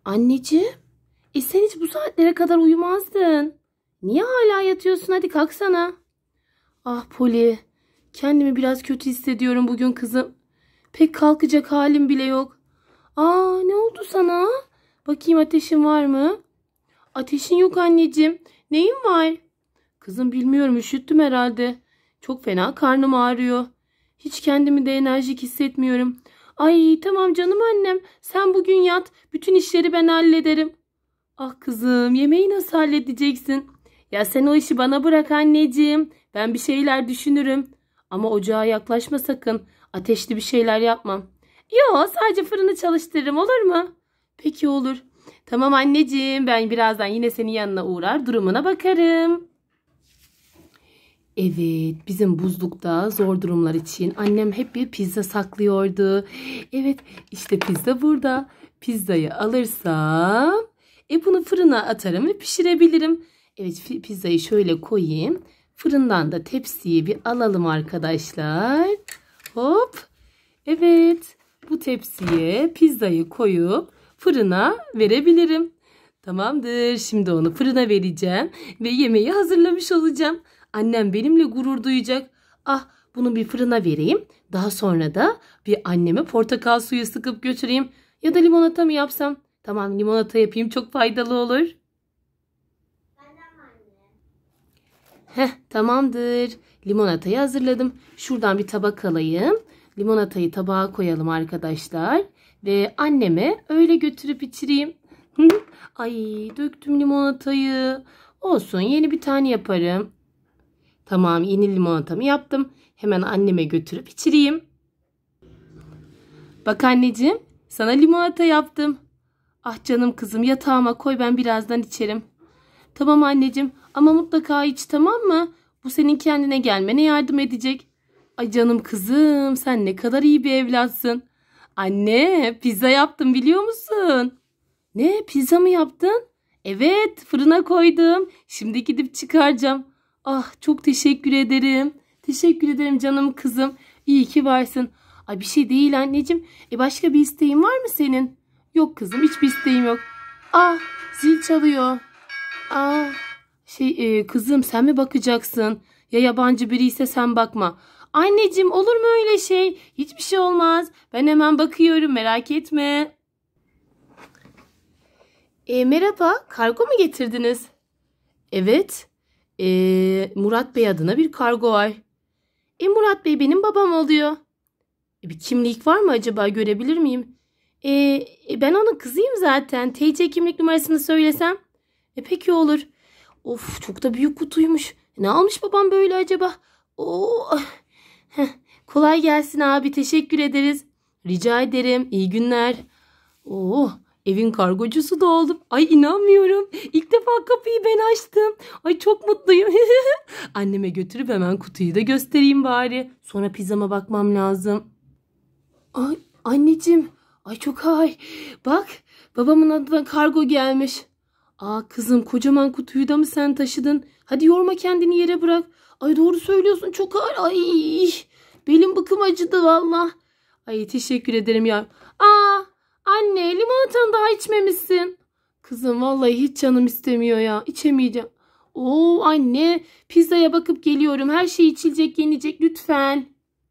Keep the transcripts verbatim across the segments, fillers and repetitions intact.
Anneciğim, e sen hiç bu saatlere kadar uyumazdın. Niye hala yatıyorsun? Hadi kalksana. Ah Poli, kendimi biraz kötü hissediyorum bugün kızım. Pek kalkacak halim bile yok. Aa, ne oldu sana? Bakayım ateşin var mı? Ateşin yok anneciğim. Neyin var? Kızım bilmiyorum, üşüttüm herhalde. Çok fena karnım ağrıyor. Hiç kendimi de enerjik hissetmiyorum. Ay tamam canım annem. Sen bugün yat. Bütün işleri ben hallederim. Ah kızım, yemeği nasıl halledeceksin? Ya sen o işi bana bırak anneciğim. Ben bir şeyler düşünürüm. Ama ocağa yaklaşma sakın. Ateşli bir şeyler yapmam. Yo, sadece fırını çalıştırırım, olur mu? Peki olur. Tamam anneciğim, ben birazdan yine senin yanına uğrar durumuna bakarım. Evet, bizim buzlukta zor durumlar için annem hep bir pizza saklıyordu. Evet, işte pizza burada. Pizzayı alırsam e bunu fırına atarım ve pişirebilirim. Evet, pizzayı şöyle koyayım. Fırından da tepsiyi bir alalım arkadaşlar. Hop. Evet, bu tepsiye pizzayı koyup fırına verebilirim. Tamamdır. Şimdi onu fırına vereceğim ve yemeği hazırlamış olacağım. Annem benimle gurur duyacak. Ah, bunu bir fırına vereyim. Daha sonra da bir anneme portakal suyu sıkıp götüreyim. Ya da limonata mı yapsam? Tamam, limonata yapayım, çok faydalı olur. Heh, tamamdır. Limonatayı hazırladım. Şuradan bir tabak alayım. Limonatayı tabağa koyalım arkadaşlar. Ve anneme öyle götürüp içireyim. Ay, döktüm limonatayı. Olsun, yeni bir tane yaparım. Tamam, yeni limonatamı yaptım. Hemen anneme götürüp içireyim. Bak anneciğim, sana limonata yaptım. Ah canım kızım, yatağıma koy, ben birazdan içerim. Tamam anneciğim, ama mutlaka iç, tamam mı? Bu senin kendine gelmene yardım edecek. Ay canım kızım, sen ne kadar iyi bir evlatsın. Anne, pizza yaptım, biliyor musun? Ne, pizza mı yaptın? Evet, fırına koydum. Şimdi gidip çıkaracağım. Ah, çok teşekkür ederim. Teşekkür ederim canım kızım. İyi ki varsın. Ay bir şey değil anneciğim. E başka bir isteğin var mı senin? Yok kızım, hiçbir isteğim yok. Ah, zil çalıyor. Ah, şey e, kızım, sen mi bakacaksın? Ya yabancı biri ise sen bakma. Anneciğim, olur mu öyle şey? Hiçbir şey olmaz. Ben hemen bakıyorum, merak etme. E, merhaba, kargo mu getirdiniz? Evet. E, Murat Bey adına bir kargo var. E, Murat Bey benim babam oluyor. E, bir kimlik var mı acaba, görebilir miyim? E, e, ben onun kızıyım zaten. T C kimlik numarasını söylesem. E, peki olur. Of, çok da büyük kutuymuş. Ne almış babam böyle acaba? Oo. Heh, kolay gelsin abi, teşekkür ederiz. Rica ederim, iyi günler. Oo, evin kargocusu da oldum. Ay inanmıyorum. İlk defa kapıyı ben açtım. Ay çok mutluyum. Anneme götürüp hemen kutuyu da göstereyim bari. Sonra pizzama bakmam lazım. Ay anneciğim. Ay çok ay. Bak, babamın adına kargo gelmiş. Aa kızım, kocaman kutuyu da mı sen taşıdın? Hadi yorma kendini, yere bırak. Ay doğru söylüyorsun, çok ağır. Ay belim bıkım acıdı valla. Ay teşekkür ederim ya. Aa anne, limonatanı daha içmemişsin. Kızım vallahi hiç canım istemiyor ya. İçemeyeceğim. Oo anne, pizzaya bakıp geliyorum. Her şey içilecek, yenecek lütfen.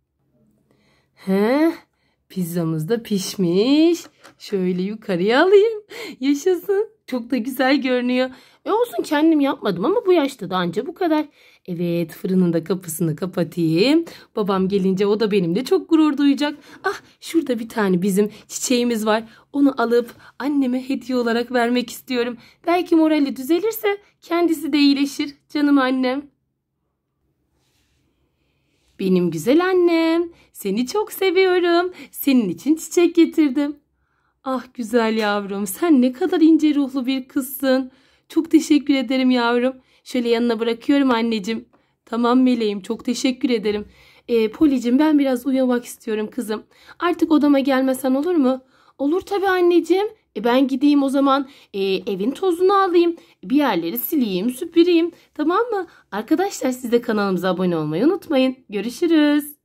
He, pizzamız da pişmiş. Şöyle yukarıya alayım. Yaşasın. Çok da güzel görünüyor. E olsun, kendim yapmadım ama bu yaşta da anca bu kadar. Evet, fırının da kapısını kapatayım. Babam gelince o da benimle çok gurur duyacak. Ah, şurada bir tane bizim çiçeğimiz var. Onu alıp anneme hediye olarak vermek istiyorum. Belki morali düzelirse kendisi de iyileşir. Canım annem. Benim güzel annem. Seni çok seviyorum. Senin için çiçek getirdim. Ah güzel yavrum, sen ne kadar ince ruhlu bir kızsın. Çok teşekkür ederim yavrum. Şöyle yanına bırakıyorum anneciğim. Tamam meleğim, çok teşekkür ederim. Ee, Policim, ben biraz uyumak istiyorum kızım. Artık odama gelmesen olur mu? Olur tabii anneciğim. E, ben gideyim o zaman, e, evin tozunu alayım. Bir yerleri sileyim, süpüreyim. Tamam mı? Arkadaşlar, siz de kanalımıza abone olmayı unutmayın. Görüşürüz.